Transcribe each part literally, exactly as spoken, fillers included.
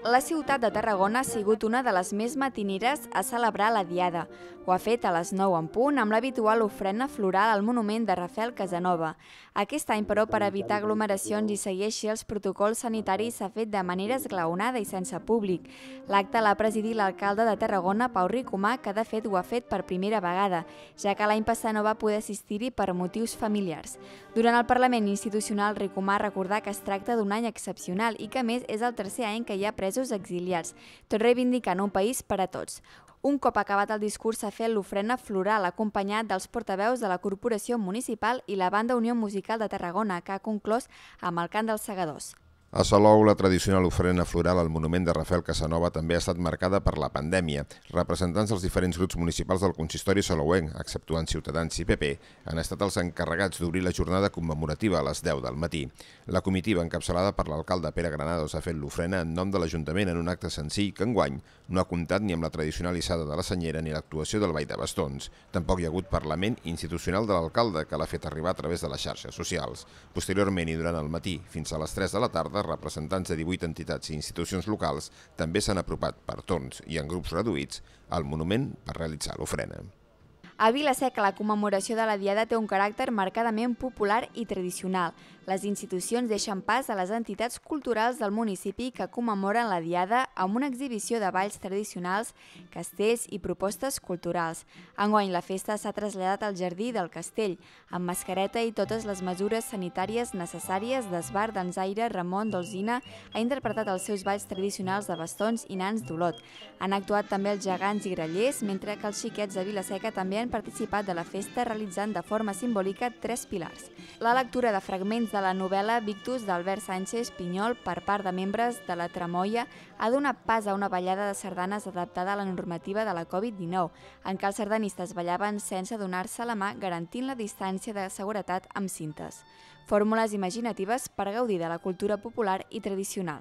La ciutat de Tarragona ha sigut una de les més matineres a celebrar la Diada. Ho ha fet a les nou en punt amb l'habitual ofrena floral al monument de Rafael Casanova. Aquest any, però, per evitar aglomeracions i seguir així els protocols sanitaris, s'ha fet de manera esglaonada i sense públic. L'acte l'ha presidit l'alcalde de Tarragona, Pau Ricomà, que de fet ho ha fet per primera vegada, ja que l'any passat no va poder assistir-hi per motius familiars. Durant el Parlament Institucional, Ricomà recordà que es tracta d'un any excepcional i que, a més, és el tercer any que hi ha presos exiliats, tot reivindicant un país per a tots. Un cop acabat el discurs s'ha fet l'ofrena floral acompanyat dels portaveus de la Corporació Municipal i la Banda Unió Musical de Tarragona, que ha conclòs amb el cant dels segadors. A Salou, la tradicional ofrena floral al monument de Rafael Casanova també ha estat marcada per la pandèmia. Representants dels diferents grups municipals del consistori salouenc, exceptuant Ciutadans i P P, han estat els encarregats d'obrir la jornada commemorativa a les deu del matí. La comitiva, encapçalada per l'alcalde Pere Granados, ha fet l'ofrena en nom de l'Ajuntament en un acte senzill que enguany no ha comptat ni amb la tradicional hissada de la senyera ni l'actuació del ball de bastons. Tampoc hi ha hagut parlament institucional de l'alcalde, que l'ha fet arribar a través de les xarxes socials. Posteriorment i durant el matí, fins a les tres de la tarda, representants de divuit entitats i institucions locals també s'han apropat per torns i en grups reduïts al monument per realitzar l'ofrena. A Vila-seca, la commemoració de la Diada té un caràcter marcadament popular i tradicional. Les institucions deixen pas a les entitats culturals del municipi que commemoren la Diada amb una exhibició de balls tradicionals, castells i propostes culturals. Enguany, la festa s'ha traslladat al jardí del castell, amb mascareta i totes les mesures sanitàries necessàries. D'Esbar, Dansaire, Ramon, Dolzina ha interpretat els seus balls tradicionals de bastons i nans d'Olot. Han actuat també els gegants i grallers, mentre que els xiquets de Vila-seca també han participat de la festa realitzant de forma simbòlica tres pilars. La lectura de fragments de la novel·la Victus d'Albert Sánchez Pinyol per part de membres de la Tramoia ha donat pas a una ballada de sardanes adaptada a la normativa de la Covid dinou, en què els sardanistes ballaven sense donar-se la mà, garantint la distància de seguretat amb cintes. Fórmules imaginatives per gaudir de la cultura popular i tradicional.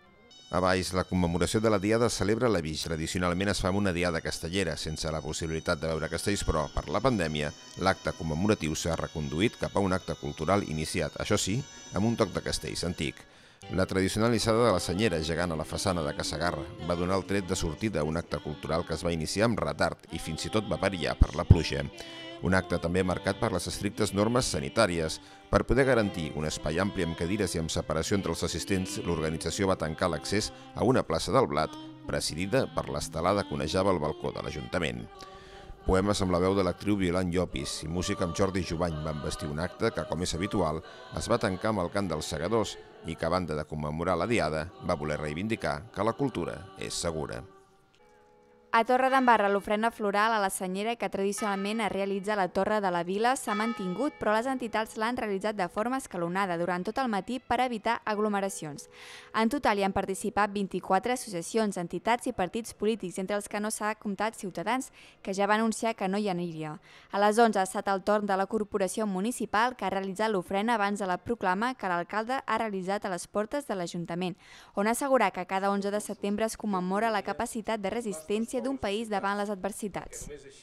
A Baix, la commemoració de la Diada celebra la Vix. Tradicionalment es fa amb una Diada castellera, sense la possibilitat de veure castells, però per la pandèmia l'acte commemoratiu s'ha reconduït cap a un acte cultural iniciat, això sí, amb un toc de castells antic. La tradicional hissada de la senyera gegant a la façana de Casagarra va donar el tret de sortida a un acte cultural que es va iniciar amb retard i fins i tot va perillar per la pluja. Un acte també marcat per les estrictes normes sanitàries. Per poder garantir un espai ampli amb cadires i amb separació entre els assistents, l'organització va tancar l'accés a una plaça del blat, presidida per l'estelada que onejava el balcó de l'Ajuntament. Poemes amb la veu de l'actriu Violant Llopis i música amb Jordi Jubany van vestir un acte que, com és habitual, es va tancar amb el cant dels segadors i que, a banda de commemorar la Diada, va voler reivindicar que la cultura és segura. A Torredembarra, l'ofrena floral a la senyera que tradicionalment es realitza a la Torre de la Vila s'ha mantingut, però les entitats l'han realitzat de forma escalonada durant tot el matí per evitar aglomeracions. En total hi han participat vint-i-quatre associacions, entitats i partits polítics, entre els que no s'ha comptat Ciutadans, que ja va anunciar que no hi aniria. A les onze ha estat el torn de la Corporació Municipal, que ha realitzat l'ofrena abans de la proclama que l'alcalde ha realitzat a les portes de l'Ajuntament, on assegura que cada onze de setembre es commemora la capacitat de resistència d'un país davant les adversitats.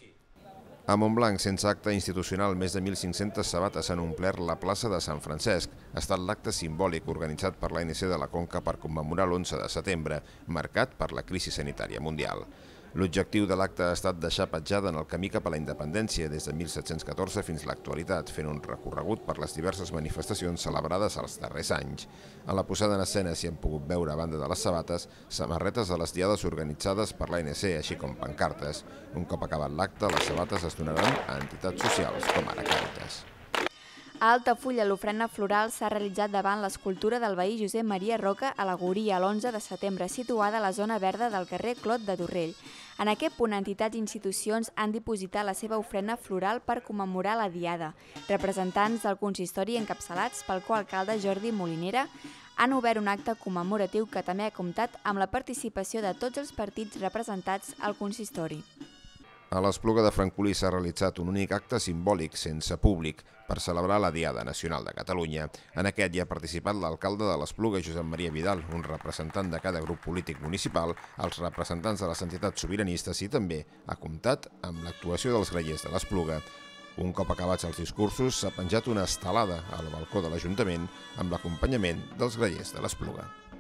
A Montblanc, sense acte institucional, més de mil cinc-centes sabates han omplert la plaça de Sant Francesc. Ha estat l'acte simbòlic organitzat per l'A N C de la Conca per commemorar l'onze de setembre, marcat per la crisi sanitària mundial. L'objectiu de l'acte ha estat deixar petjada en el camí cap a la independència des de mil set-cents catorze fins a l'actualitat, fent un recorregut per les diverses manifestacions celebrades els darrers anys. A la posada en escena s'hi han pogut veure, a banda de les sabates, samarretes de les diades organitzades per l'A N C, així com pancartes. Un cop acabat l'acte, les sabates es donaran a entitats socials, com ara Càritas. A Altafulla, l'ofrena floral s'ha realitzat davant l'escultura del veí Josep Maria Roca a la Goria l'onze de setembre, situada a la zona verda del carrer Clot de Torrell. En aquest punt, entitats i institucions han dipositat la seva ofrena floral per commemorar la Diada. Representants del consistori encapçalats pel coalcalde Jordi Molinera han obert un acte commemoratiu que també ha comptat amb la participació de tots els partits representats al consistori. A l'Espluga de Francolí s'ha realitzat un únic acte simbòlic, sense públic, per celebrar la Diada Nacional de Catalunya. En aquest hi ha participat l'alcalde de l'Espluga, Josep Maria Vidal, un representant de cada grup polític municipal, els representants de les entitats sobiranistes i també ha comptat amb l'actuació dels grallers de l'Espluga. Un cop acabats els discursos, s'ha penjat una estelada al balcó de l'Ajuntament amb l'acompanyament dels grallers de l'Espluga.